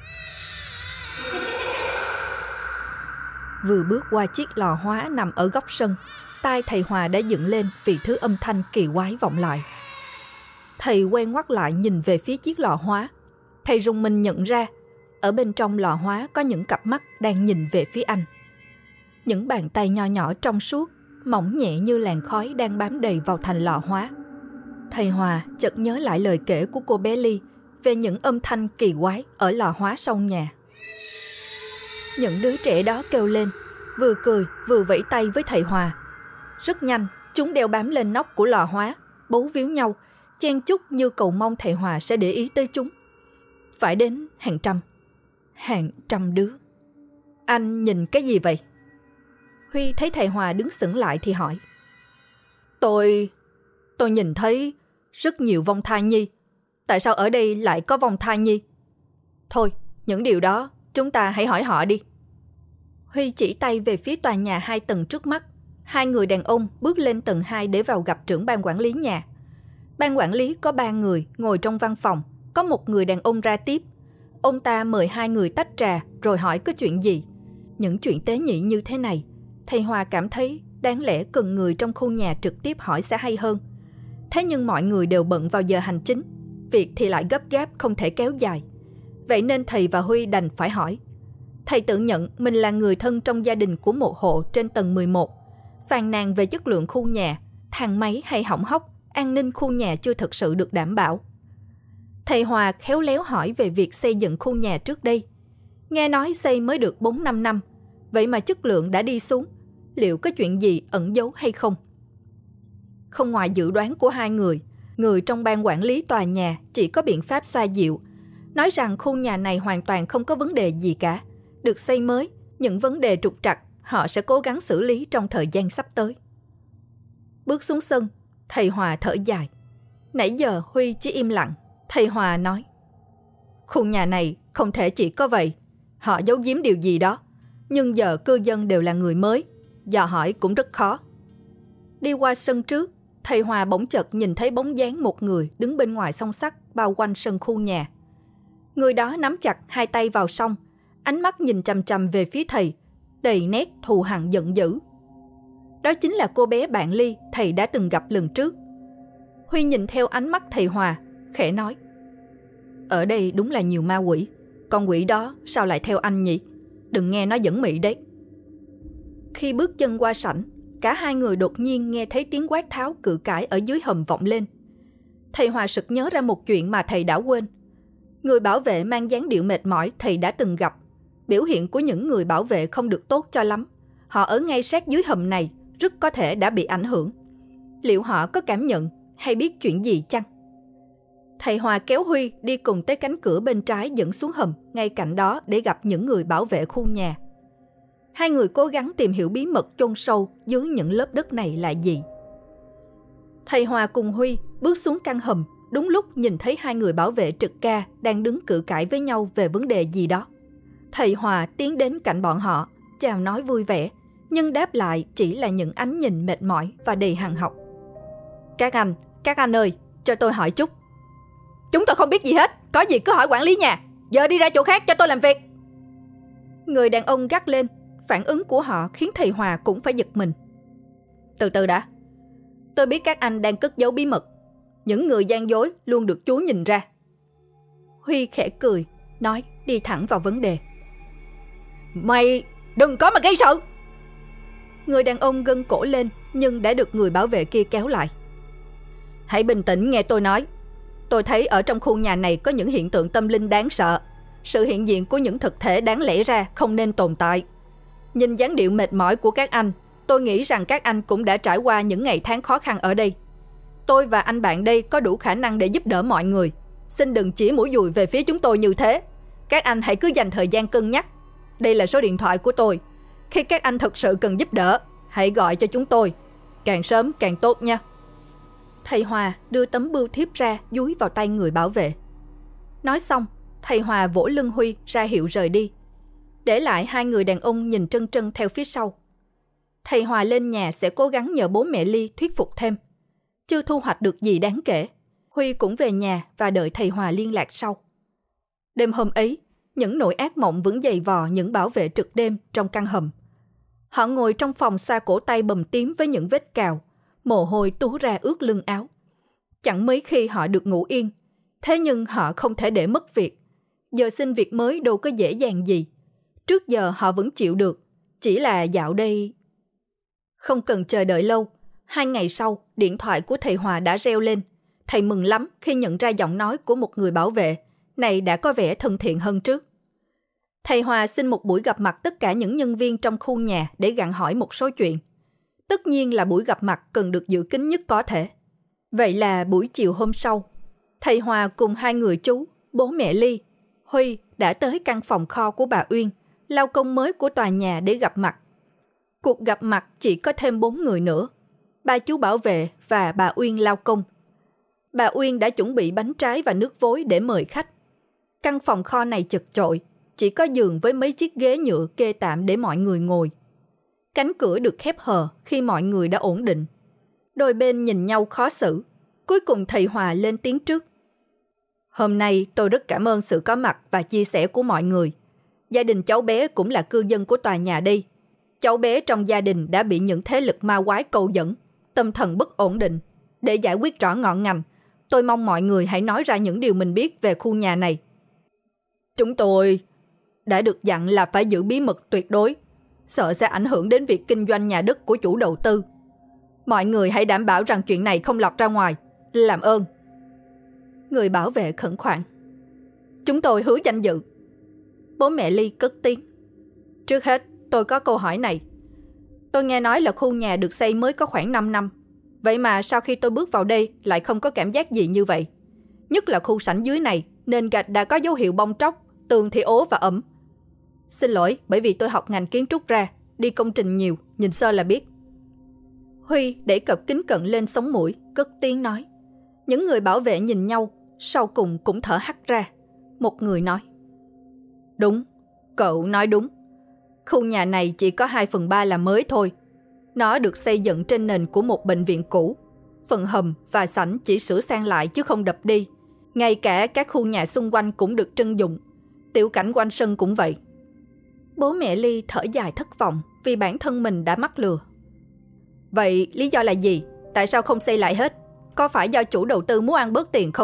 Vừa bước qua chiếc lò hóa nằm ở góc sân, tai thầy Hòa đã dựng lên vì thứ âm thanh kỳ quái vọng lại. Thầy quay ngoắt lại nhìn về phía chiếc lò hóa. Thầy rùng mình nhận ra, ở bên trong lò hóa có những cặp mắt đang nhìn về phía anh. Những bàn tay nho nhỏ trong suốt, mỏng nhẹ như làn khói đang bám đầy vào thành lò hóa. Thầy Hòa chợt nhớ lại lời kể của cô bé Ly về những âm thanh kỳ quái ở lò hóa sau nhà. Những đứa trẻ đó kêu lên, vừa cười vừa vẫy tay với thầy Hòa. Rất nhanh, chúng đeo bám lên nóc của lò hóa, bấu víu nhau, chen chúc như cầu mong thầy Hòa sẽ để ý tới chúng. Phải đến hàng trăm đứa. Anh nhìn cái gì vậy? Huy thấy thầy Hòa đứng sững lại thì hỏi. Tôi nhìn thấy rất nhiều vong thai nhi. Tại sao ở đây lại có vong thai nhi? Thôi, những điều đó chúng ta hãy hỏi họ đi. Huy chỉ tay về phía tòa nhà 2 tầng trước mắt. Hai người đàn ông bước lên tầng 2 để vào gặp trưởng ban quản lý nhà. Ban quản lý có 3 người ngồi trong văn phòng, có một người đàn ông ra tiếp. Ông ta mời hai người tách trà rồi hỏi có chuyện gì. Những chuyện tế nhị như thế này, thầy Hòa cảm thấy đáng lẽ cần người trong khu nhà trực tiếp hỏi sẽ hay hơn. Thế nhưng mọi người đều bận vào giờ hành chính, việc thì lại gấp gáp không thể kéo dài. Vậy nên thầy và Huy đành phải hỏi. Thầy tự nhận mình là người thân trong gia đình của một hộ trên tầng 11, phàn nàn về chất lượng khu nhà, thang máy hay hỏng hóc, an ninh khu nhà chưa thực sự được đảm bảo. Thầy Hòa khéo léo hỏi về việc xây dựng khu nhà trước đây. Nghe nói xây mới được 4-5 năm, vậy mà chất lượng đã đi xuống, liệu có chuyện gì ẩn giấu hay không? Không ngoài dự đoán của hai người trong ban quản lý tòa nhà chỉ có biện pháp xoa dịu, nói rằng khu nhà này hoàn toàn không có vấn đề gì cả, được xây mới, những vấn đề trục trặc họ sẽ cố gắng xử lý trong thời gian sắp tới. Bước xuống sân, thầy Hòa thở dài. Nãy giờ Huy chỉ im lặng. Thầy Hòa nói, khu nhà này không thể chỉ có vậy, họ giấu giếm điều gì đó, nhưng giờ cư dân đều là người mới, dò hỏi cũng rất khó. Đi qua sân trước, thầy Hòa bỗng chợt nhìn thấy bóng dáng một người đứng bên ngoài song sắt bao quanh sân khu nhà. Người đó nắm chặt hai tay vào song, ánh mắt nhìn chằm chằm về phía thầy, đầy nét thù hằn giận dữ. Đó chính là cô bé bạn Ly thầy đã từng gặp lần trước. Huy nhìn theo ánh mắt thầy Hòa, khẽ nói, ở đây đúng là nhiều ma quỷ, con quỷ đó sao lại theo anh nhỉ? Đừng nghe nó dẫn mị đấy. Khi bước chân qua sảnh, cả hai người đột nhiên nghe thấy tiếng quát tháo cự cãi ở dưới hầm vọng lên. Thầy Hòa sực nhớ ra một chuyện mà thầy đã quên. Người bảo vệ mang dáng điệu mệt mỏi thầy đã từng gặp. Biểu hiện của những người bảo vệ không được tốt cho lắm. Họ ở ngay sát dưới hầm này, rất có thể đã bị ảnh hưởng. Liệu họ có cảm nhận hay biết chuyện gì chăng? Thầy Hòa kéo Huy đi cùng tới cánh cửa bên trái dẫn xuống hầm ngay cạnh đó để gặp những người bảo vệ khu nhà. Hai người cố gắng tìm hiểu bí mật chôn sâu dưới những lớp đất này là gì. Thầy Hòa cùng Huy bước xuống căn hầm đúng lúc nhìn thấy hai người bảo vệ trực ca đang đứng cự cãi với nhau về vấn đề gì đó. Thầy Hòa tiến đến cạnh bọn họ, chào nói vui vẻ, nhưng đáp lại chỉ là những ánh nhìn mệt mỏi và đầy hằn học. Các anh ơi, cho tôi hỏi chút. Chúng tôi không biết gì hết, có gì cứ hỏi quản lý nhà, giờ đi ra chỗ khác cho tôi làm việc. Người đàn ông gắt lên, phản ứng của họ khiến thầy Hòa cũng phải giật mình. Từ từ đã, tôi biết các anh đang cất giấu bí mật, những người gian dối luôn được Chúa nhìn ra. Huy khẽ cười, nói đi thẳng vào vấn đề. Mày đừng có mà gây sự. Người đàn ông gân cổ lên nhưng đã được người bảo vệ kia kéo lại. Hãy bình tĩnh nghe tôi nói. Tôi thấy ở trong khu nhà này có những hiện tượng tâm linh đáng sợ. Sự hiện diện của những thực thể đáng lẽ ra không nên tồn tại. Nhìn dáng điệu mệt mỏi của các anh, tôi nghĩ rằng các anh cũng đã trải qua những ngày tháng khó khăn ở đây. Tôi và anh bạn đây có đủ khả năng để giúp đỡ mọi người. Xin đừng chỉ mũi dùi về phía chúng tôi như thế. Các anh hãy cứ dành thời gian cân nhắc. Đây là số điện thoại của tôi. Khi các anh thực sự cần giúp đỡ, hãy gọi cho chúng tôi, càng sớm càng tốt nha. Thầy Hòa đưa tấm bưu thiếp ra dúi vào tay người bảo vệ. Nói xong, thầy Hòa vỗ lưng Huy ra hiệu rời đi, để lại hai người đàn ông nhìn trân trân theo phía sau. Thầy Hòa lên nhà sẽ cố gắng nhờ bố mẹ Ly thuyết phục thêm. Chưa thu hoạch được gì đáng kể, Huy cũng về nhà và đợi thầy Hòa liên lạc sau. Đêm hôm ấy, những nỗi ác mộng vẫn dày vò những bảo vệ trực đêm trong căn hầm. Họ ngồi trong phòng xoa cổ tay bầm tím với những vết cào, mồ hôi túa ra ướt lưng áo. Chẳng mấy khi họ được ngủ yên, thế nhưng họ không thể để mất việc. Giờ xin việc mới đâu có dễ dàng gì. Trước giờ họ vẫn chịu được, chỉ là dạo đây... Không cần chờ đợi lâu, 2 ngày sau, điện thoại của thầy Hòa đã reo lên. Thầy mừng lắm khi nhận ra giọng nói của một người bảo vệ, này đã có vẻ thân thiện hơn trước. Thầy Hòa xin một buổi gặp mặt tất cả những nhân viên trong khu nhà để gặng hỏi một số chuyện. Tất nhiên là buổi gặp mặt cần được giữ kín nhất có thể. Vậy là buổi chiều hôm sau, thầy Hòa cùng hai người chú, bố mẹ Ly, Huy đã tới căn phòng kho của bà Uyên, lao công mới của tòa nhà để gặp mặt. Cuộc gặp mặt chỉ có thêm 4 người nữa, 3 chú bảo vệ và bà Uyên lao công. Bà Uyên đã chuẩn bị bánh trái và nước vối để mời khách. Căn phòng kho này chật chội, chỉ có giường với mấy chiếc ghế nhựa kê tạm để mọi người ngồi. Cánh cửa được khép hờ khi mọi người đã ổn định. Đôi bên nhìn nhau khó xử. Cuối cùng thầy Hòa lên tiếng trước. Hôm nay tôi rất cảm ơn sự có mặt và chia sẻ của mọi người. Gia đình cháu bé cũng là cư dân của tòa nhà đây. Cháu bé trong gia đình đã bị những thế lực ma quái câu dẫn, tâm thần bất ổn định. Để giải quyết rõ ngọn ngành, tôi mong mọi người hãy nói ra những điều mình biết về khu nhà này. Chúng tôi đã được dặn là phải giữ bí mật tuyệt đối, sợ sẽ ảnh hưởng đến việc kinh doanh nhà đất của chủ đầu tư. Mọi người hãy đảm bảo rằng chuyện này không lọt ra ngoài. Làm ơn. Người bảo vệ khẩn khoản. Chúng tôi hứa danh dự. Bố mẹ Ly cất tiếng. Trước hết, tôi có câu hỏi này. Tôi nghe nói là khu nhà được xây mới có khoảng 5 năm. Vậy mà sau khi tôi bước vào đây lại không có cảm giác gì như vậy. Nhất là khu sảnh dưới này, nền gạch đã có dấu hiệu bong tróc, tường thì ố và ẩm. Xin lỗi, bởi vì tôi học ngành kiến trúc ra, đi công trình nhiều, nhìn sơ là biết. Huy đẩy cặp kính cận lên sống mũi, cất tiếng nói. Những người bảo vệ nhìn nhau, sau cùng cũng thở hắt ra. Một người nói. Đúng, cậu nói đúng. Khu nhà này chỉ có 2/3 là mới thôi. Nó được xây dựng trên nền của một bệnh viện cũ. Phần hầm và sảnh chỉ sửa sang lại chứ không đập đi. Ngay cả các khu nhà xung quanh cũng được trưng dụng. Tiểu cảnh quanh sân cũng vậy. Bố mẹ Ly thở dài thất vọng vì bản thân mình đã mắc lừa. Vậy lý do là gì? Tại sao không xây lại hết? Có phải do chủ đầu tư muốn ăn bớt tiền không?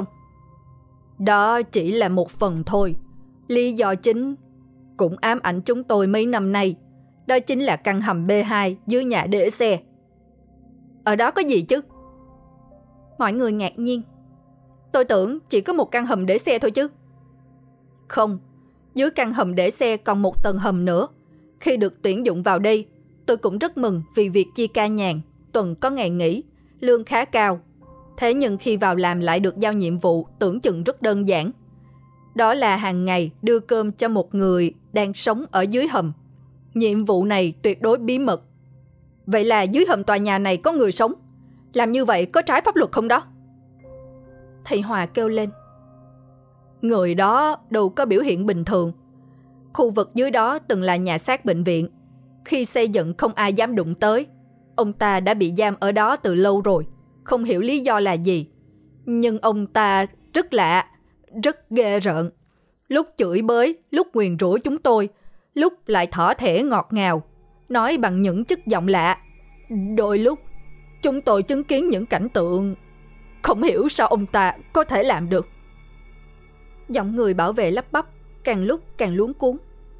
Đó chỉ là một phần thôi. Lý do chính cũng ám ảnh chúng tôi mấy năm nay. Đó chính là căn hầm B2 dưới nhà để xe. Ở đó có gì chứ? Mọi người ngạc nhiên. Tôi tưởng chỉ có một căn hầm để xe thôi chứ. Không, dưới căn hầm để xe còn một tầng hầm nữa. Khi được tuyển dụng vào đây, tôi cũng rất mừng vì việc chia ca nhàn, tuần có ngày nghỉ, lương khá cao. Thế nhưng khi vào làm lại được giao nhiệm vụ tưởng chừng rất đơn giản. Đó là hàng ngày đưa cơm cho một người đang sống ở dưới hầm. Nhiệm vụ này tuyệt đối bí mật. Vậy là dưới hầm tòa nhà này có người sống. Làm như vậy có trái pháp luật không đó? Thầy Hòa kêu lên. Người đó đâu có biểu hiện bình thường. Khu vực dưới đó từng là nhà xác bệnh viện. Khi xây dựng không ai dám đụng tới. Ông ta đã bị giam ở đó từ lâu rồi. Không hiểu lý do là gì. Nhưng ông ta rất lạ, rất ghê rợn. Lúc chửi bới, lúc nguyền rủa chúng tôi, lúc lại thỏ thẻ ngọt ngào, nói bằng những chất giọng lạ. Đôi lúc chúng tôi chứng kiến những cảnh tượng không hiểu sao ông ta có thể làm được. Giọng người bảo vệ lắp bắp, càng lúc càng luống cuống.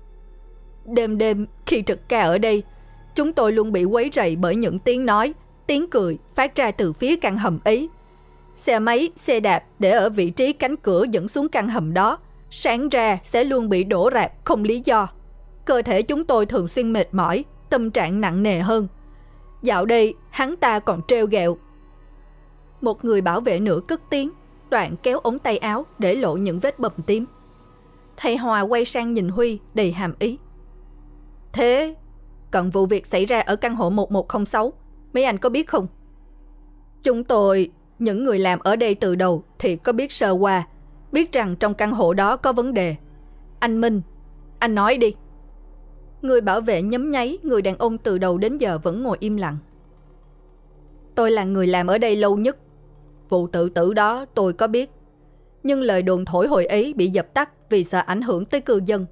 Đêm đêm khi trực ca ở đây, chúng tôi luôn bị quấy rầy bởi những tiếng nói, tiếng cười phát ra từ phía căn hầm ấy. Xe máy, xe đạp để ở vị trí cánh cửa dẫn xuống căn hầm đó, sáng ra sẽ luôn bị đổ rạp không lý do. Cơ thể chúng tôi thường xuyên mệt mỏi, tâm trạng nặng nề hơn. Dạo đây hắn ta còn trêu ghẹo. Một người bảo vệ nữa cất tiếng, đoạn kéo ống tay áo để lộ những vết bầm tím. Thầy Hòa quay sang nhìn Huy đầy hàm ý. Thế Còn vụ việc xảy ra ở căn hộ 1106, mấy anh có biết không? Chúng tôi, những người làm ở đây từ đầu thì có biết sơ qua, biết rằng trong căn hộ đó có vấn đề. Anh Minh, anh nói đi. Người bảo vệ nhấm nháy, người đàn ông từ đầu đến giờ vẫn ngồi im lặng. Tôi là người làm ở đây lâu nhất. Vụ tự tử đó tôi có biết. Nhưng lời đồn thổi hồi ấy bị dập tắt vì sợ ảnh hưởng tới cư dân.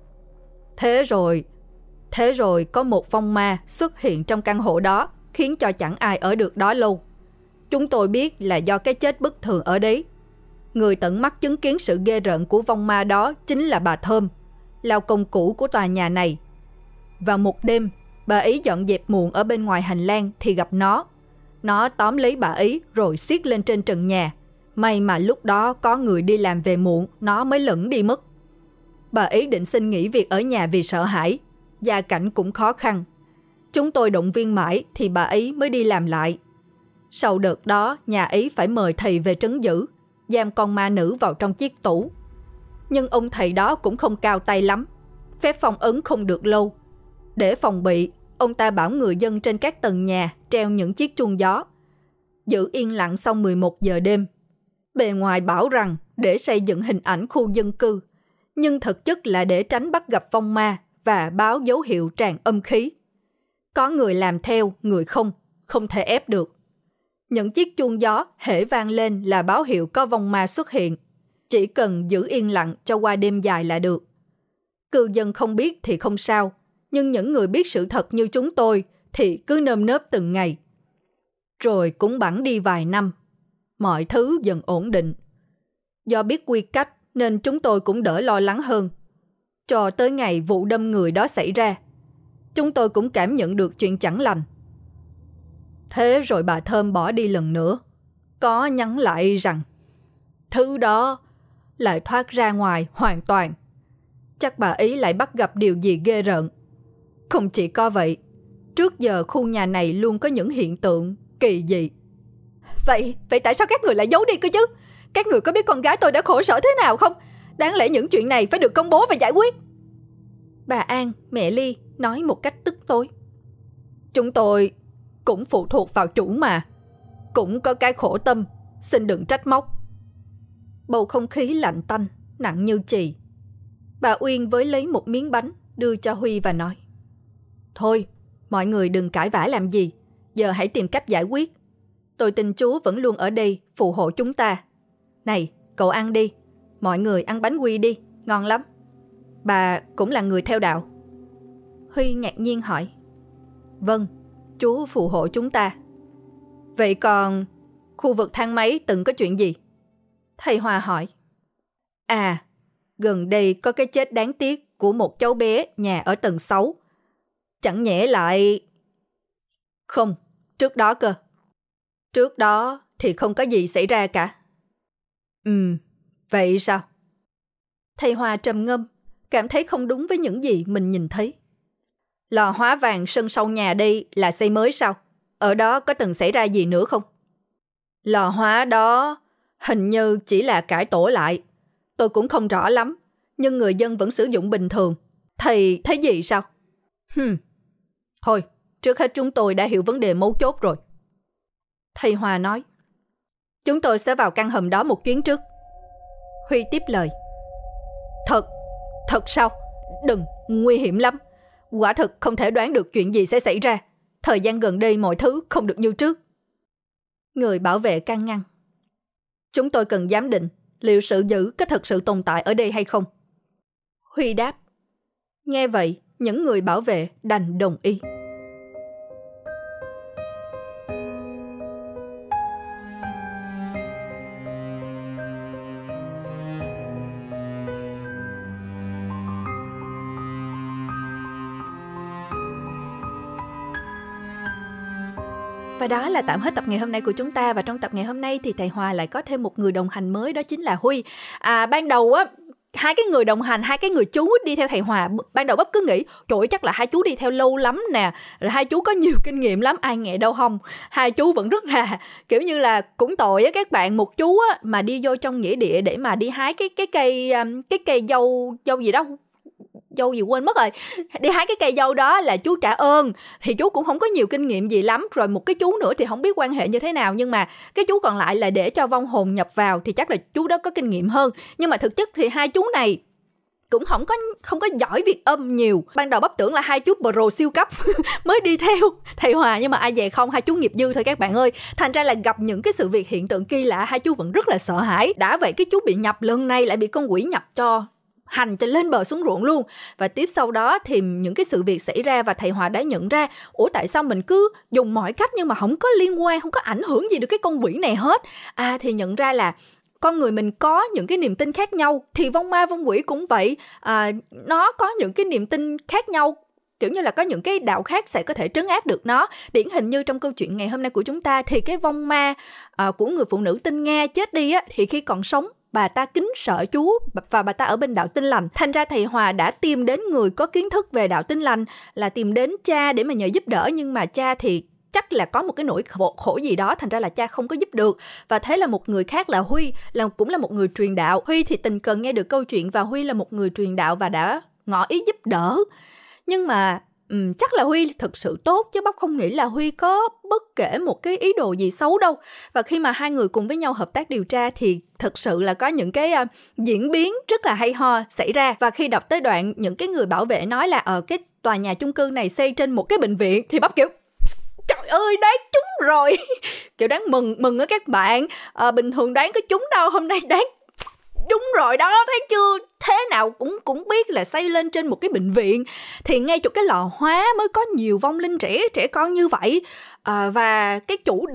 Thế rồi có một phong ma xuất hiện trong căn hộ đó, khiến cho chẳng ai ở được đó lâu. Chúng tôi biết là do cái chết bất thường ở đấy. Người tận mắt chứng kiến sự ghê rợn của vong ma đó chính là bà Thơm, lao công cũ của tòa nhà này. Vào một đêm, bà ấy dọn dẹp muộn ở bên ngoài hành lang thì gặp nó. Nó tóm lấy bà ấy rồi siết lên trên trần nhà. May mà lúc đó có người đi làm về muộn, nó mới lẫn đi mất. Bà ấy định xin nghỉ việc ở nhà vì sợ hãi. Gia cảnh cũng khó khăn. Chúng tôi động viên mãi thì bà ấy mới đi làm lại. Sau đợt đó, nhà ấy phải mời thầy về trấn giữ, giam con ma nữ vào trong chiếc tủ. Nhưng ông thầy đó cũng không cao tay lắm. Phép phong ấn không được lâu. Để phòng bị, ông ta bảo người dân trên các tầng nhà treo những chiếc chuông gió. Giữ yên lặng sau 11 giờ đêm. Bề ngoài bảo rằng để xây dựng hình ảnh khu dân cư, nhưng thực chất là để tránh bắt gặp phong ma và báo dấu hiệu tràn âm khí. Có người làm theo, người không thể ép được. Những chiếc chuông gió hễ vang lên là báo hiệu có vong ma xuất hiện. Chỉ cần giữ yên lặng cho qua đêm dài là được. Cư dân không biết thì không sao, nhưng những người biết sự thật như chúng tôi thì cứ nơm nớp từng ngày. Rồi cũng bẵng đi vài năm, mọi thứ dần ổn định. Do biết quy cách nên chúng tôi cũng đỡ lo lắng hơn. Cho tới ngày vụ đâm người đó xảy ra, chúng tôi cũng cảm nhận được chuyện chẳng lành. Thế rồi bà Thơm bỏ đi lần nữa. Có nhắn lại rằng thứ đó lại thoát ra ngoài hoàn toàn. Chắc bà ấy lại bắt gặp điều gì ghê rợn. Không chỉ có vậy, trước giờ khu nhà này luôn có những hiện tượng kỳ dị. Vậy tại sao các người lại giấu đi cơ chứ? Các người có biết con gái tôi đã khổ sở thế nào không? Đáng lẽ những chuyện này phải được công bố và giải quyết. Bà An, mẹ Ly nói một cách tức tối. Chúng tôi cũng phụ thuộc vào chủ mà. Cũng có cái khổ tâm, xin đừng trách móc. Bầu không khí lạnh tanh, nặng như chì. Bà Uyên với lấy một miếng bánh đưa cho Huy và nói: Thôi, mọi người đừng cãi vã làm gì. Giờ hãy tìm cách giải quyết. Tôi tin Chúa vẫn luôn ở đây phù hộ chúng ta. Này, cậu ăn đi. Mọi người ăn bánh quy đi, ngon lắm. Bà cũng là người theo đạo. Huy ngạc nhiên hỏi: Vâng, Chúa phù hộ chúng ta. Vậy còn khu vực thang máy từng có chuyện gì? Thầy Hòa hỏi. À, gần đây có cái chết đáng tiếc của một cháu bé nhà ở tầng 6. Chẳng nhẽ lại... Không, trước đó cơ. Trước đó thì không có gì xảy ra cả. Vậy sao? Thầy Hòa trầm ngâm, cảm thấy không đúng với những gì mình nhìn thấy. Lò hóa vàng sân sau nhà đây là xây mới sao? Ở đó có từng xảy ra gì nữa không? Lò hóa đó hình như chỉ là cải tổ lại. Tôi cũng không rõ lắm, nhưng người dân vẫn sử dụng bình thường. Thầy thấy gì sao? Thôi, trước hết chúng tôi đã hiểu vấn đề mấu chốt rồi. Thầy Hòa nói. Chúng tôi sẽ vào căn hầm đó một chuyến trước. Huy tiếp lời. Thật sao? Đừng, nguy hiểm lắm. Quả thực không thể đoán được chuyện gì sẽ xảy ra. Thời gian gần đây mọi thứ không được như trước. Người bảo vệ can ngăn. Chúng tôi cần giám định liệu sự dữ có thật sự tồn tại ở đây hay không. Huy đáp. Nghe vậy, những người bảo vệ đành đồng ý. Và đó là tạm hết tập ngày hôm nay của chúng ta. Và trong tập ngày hôm nay thì thầy Hòa lại có thêm một người đồng hành mới, đó chính là Huy. Ban đầu á, hai cái người đồng hành, hai cái người chú đi theo thầy Hòa, ban đầu Bắp cứ nghĩ trời ơi, chắc là hai chú đi theo lâu lắm nè, rồi hai chú có nhiều kinh nghiệm lắm. Ai nghe đâu không, hai chú vẫn rất là kiểu như là cũng tội á các bạn. Một chú á mà đi vô trong nghĩa địa để mà đi hái cái cây dâu gì đó, dâu gì quên mất rồi, đi hái cái cây dâu đó là chú trả ơn. Thì chú cũng không có nhiều kinh nghiệm gì lắm. Rồi một cái chú nữa thì không biết quan hệ như thế nào, nhưng mà cái chú còn lại là để cho vong hồn nhập vào, thì chắc là chú đó có kinh nghiệm hơn. Nhưng mà thực chất thì hai chú này cũng không có giỏi việc âm nhiều. Ban đầu Bắp tưởng là hai chú pro siêu cấp mới đi theo thầy Hòa, nhưng mà ai dè không, hai chú nghiệp dư thôi các bạn ơi. Thành ra là gặp những cái sự việc hiện tượng kỳ lạ, hai chú vẫn rất là sợ hãi. Đã vậy cái chú bị nhập lần này lại bị con quỷ nhập cho hành cho lên bờ xuống ruộng luôn. Và tiếp sau đó thì những cái sự việc xảy ra và thầy Hòa đã nhận ra, ủa tại sao mình cứ dùng mọi cách nhưng mà không có liên quan, không có ảnh hưởng gì được cái con quỷ này hết. Thì nhận ra là con người mình có những cái niềm tin khác nhau, thì vong ma vong quỷ cũng vậy. Nó có những cái niềm tin khác nhau, kiểu như là có những cái đạo khác sẽ có thể trấn áp được nó. Điển hình như trong câu chuyện ngày hôm nay của chúng ta, thì cái vong ma của người phụ nữ tên Nga chết đi á, thì khi còn sống bà ta kính sợ chú và bà ta ở bên đạo Tin Lành. Thành ra thầy Hòa đã tìm đến người có kiến thức về đạo Tin Lành, là tìm đến cha để mà nhờ giúp đỡ. Nhưng mà cha thì chắc là có một cái nỗi khổ gì đó, thành ra là cha không có giúp được. Và thế là một người khác là Huy, cũng là một người truyền đạo. Huy thì tình cờ nghe được câu chuyện và Huy là một người truyền đạo và đã ngỏ ý giúp đỡ. Nhưng mà chắc là Huy thực sự tốt, chứ Bắp không nghĩ là Huy có bất kể một cái ý đồ gì xấu đâu. Và khi mà hai người cùng với nhau hợp tác điều tra thì thực sự là có những cái diễn biến rất là hay ho xảy ra. Và khi đọc tới đoạn những cái người bảo vệ nói là ở cái tòa nhà chung cư này xây trên một cái bệnh viện, thì Bắp kiểu trời ơi, đoán trúng rồi. Kiểu đáng mừng á các bạn. Bình thường đoán có trúng đâu, hôm nay đoán đúng rồi đó, thấy chưa? Thế nào cũng biết là xây lên trên một cái bệnh viện, thì ngay chỗ cái lò hóa mới có nhiều vong linh trẻ con như vậy. Và cái chủ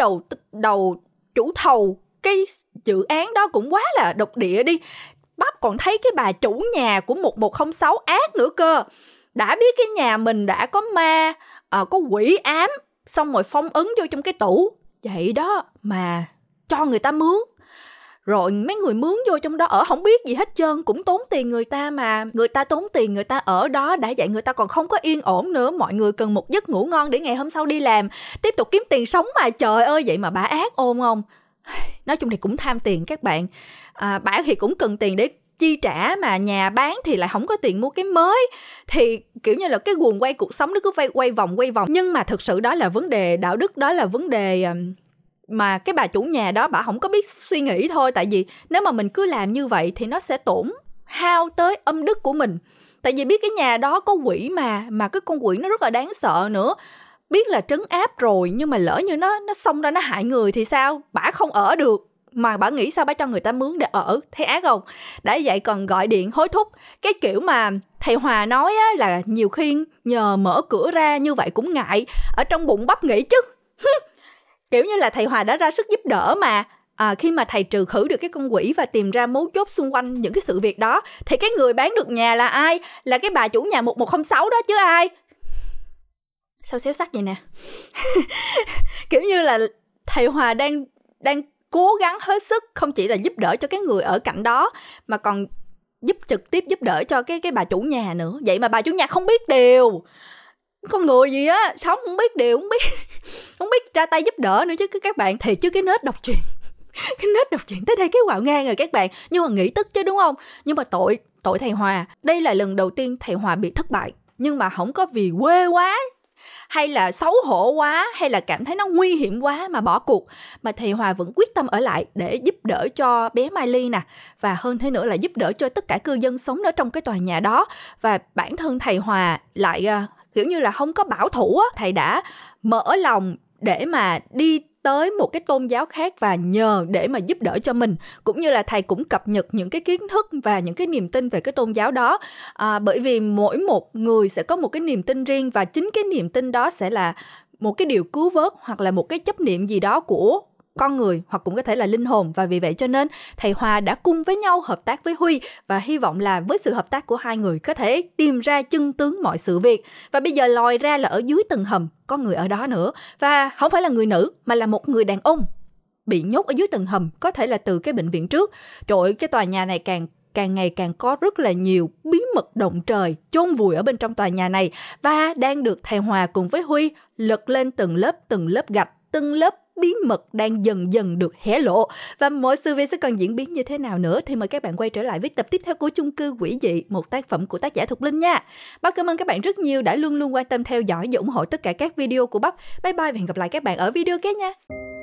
chủ thầu cái dự án đó cũng quá là độc địa đi. Bắp còn thấy cái bà chủ nhà của 1106 ác nữa cơ. Đã biết cái nhà mình đã có ma, có quỷ ám, xong rồi phong ấn vô trong cái tủ vậy đó mà cho người ta mướn. Rồi mấy người mướn vô trong đó ở không biết gì hết trơn, cũng tốn tiền người ta mà. Người ta tốn tiền người ta ở đó, đã vậy người ta còn không có yên ổn nữa. Mọi người cần một giấc ngủ ngon để ngày hôm sau đi làm, tiếp tục kiếm tiền sống mà. Trời ơi, vậy mà bà ác ôn không? Nói chung thì cũng tham tiền các bạn. Bà thì cũng cần tiền để chi trả, mà nhà bán thì lại không có tiền mua cái mới. Thì kiểu như là cái guồng quay cuộc sống nó cứ quay vòng. Nhưng mà thực sự đó là vấn đề đạo đức, đó là vấn đề mà cái bà chủ nhà đó bà không có biết suy nghĩ thôi. Tại vì nếu mà mình cứ làm như vậy thì nó sẽ tổn hao tới âm đức của mình. Tại vì biết cái nhà đó có quỷ mà cái con quỷ nó rất là đáng sợ nữa. Biết là trấn áp rồi, nhưng mà lỡ như nó xông ra nó hại người thì sao? Bả không ở được, mà bả nghĩ sao bả cho người ta mướn để ở, thấy ác không? Đã vậy còn gọi điện hối thúc. Cái kiểu mà thầy Hòa nói á, là nhiều khi nhờ mở cửa ra như vậy cũng ngại. Ở trong bụng Bắp nghĩ chứ kiểu như là thầy Hòa đã ra sức giúp đỡ mà. Khi mà thầy trừ khử được cái con quỷ và tìm ra mấu chốt xung quanh những cái sự việc đó, thì cái người bán được nhà là ai? Là cái bà chủ nhà 1106 đó chứ ai? Sao xéo sắc vậy nè? Kiểu như là thầy Hòa đang cố gắng hết sức, không chỉ là giúp đỡ cho cái người ở cạnh đó, mà còn trực tiếp giúp đỡ cho cái bà chủ nhà nữa. Vậy mà bà chủ nhà không biết điều. Con người gì á, sống không biết điều, không biết ra tay giúp đỡ nữa chứ các bạn. Thì chứ cái nết đọc truyện tới đây cái quạo ngang rồi các bạn. Nhưng mà nghĩ tức chứ đúng không? Nhưng mà tội thầy Hòa. Đây là lần đầu tiên thầy Hòa bị thất bại. Nhưng mà không có vì quê quá, hay là xấu hổ quá, hay là cảm thấy nó nguy hiểm quá mà bỏ cuộc, mà thầy Hòa vẫn quyết tâm ở lại để giúp đỡ cho bé Mai Ly nè, và hơn thế nữa là giúp đỡ cho tất cả cư dân sống ở trong cái tòa nhà đó. Và bản thân thầy Hòa lại kiểu như là không có bảo thủ á, thầy đã mở lòng để mà đi tới một cái tôn giáo khác và nhờ để mà giúp đỡ cho mình, cũng như là thầy cũng cập nhật những cái kiến thức và những cái niềm tin về cái tôn giáo đó. Bởi vì mỗi một người sẽ có một cái niềm tin riêng, và chính cái niềm tin đó sẽ là một cái điều cứu vớt hoặc là một cái chấp niệm gì đó của con người, hoặc cũng có thể là linh hồn. Và vì vậy cho nên thầy Hòa đã cùng với nhau hợp tác với Huy, và hy vọng là với sự hợp tác của hai người có thể tìm ra chân tướng mọi sự việc. Và bây giờ lòi ra là ở dưới tầng hầm có người ở đó nữa, và không phải là người nữ mà là một người đàn ông bị nhốt ở dưới tầng hầm, có thể là từ cái bệnh viện trước. Trời ơi, cái tòa nhà này càng ngày càng có rất là nhiều bí mật động trời chôn vùi ở bên trong tòa nhà này, và đang được thầy Hòa cùng với Huy lật lên từng lớp gạch, từng lớp bí mật đang dần dần được hé lộ. Và mọi sự việc sẽ còn diễn biến như thế nào nữa thì mời các bạn quay trở lại với tập tiếp theo của Chung cư quỷ dị, một tác phẩm của tác giả Thục Linh nha. Bắp cảm ơn các bạn rất nhiều đã luôn luôn quan tâm theo dõi và ủng hộ tất cả các video của Bắp. Bye bye và hẹn gặp lại các bạn ở video kế nha.